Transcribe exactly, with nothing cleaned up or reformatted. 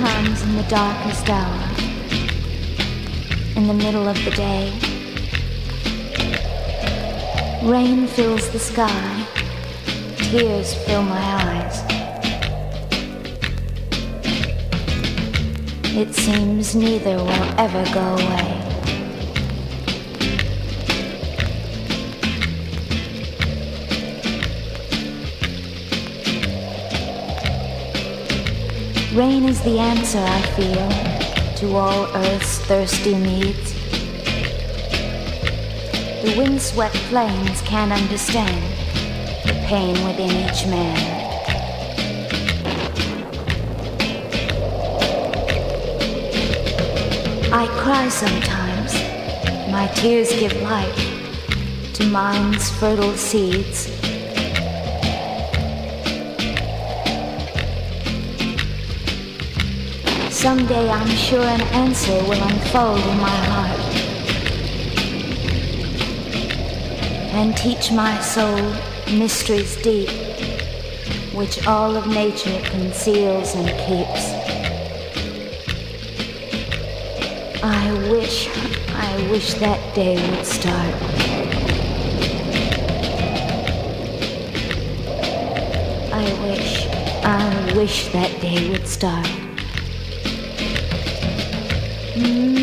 comes in the darkest hour, in the middle of the day. Rain fills the sky, tears fill my eyes. It seems neither will ever go away. Rain is the answer I feel to all Earth's thirsty needs. The windswept flames can't understand the pain within each man. I cry sometimes, my tears give life to mind's fertile seeds. Someday I'm sure an answer will unfold in my heart and teach my soul mysteries deep, which all of nature conceals and keeps. I wish, I wish that day would start. I wish, I wish that day would start. Mm.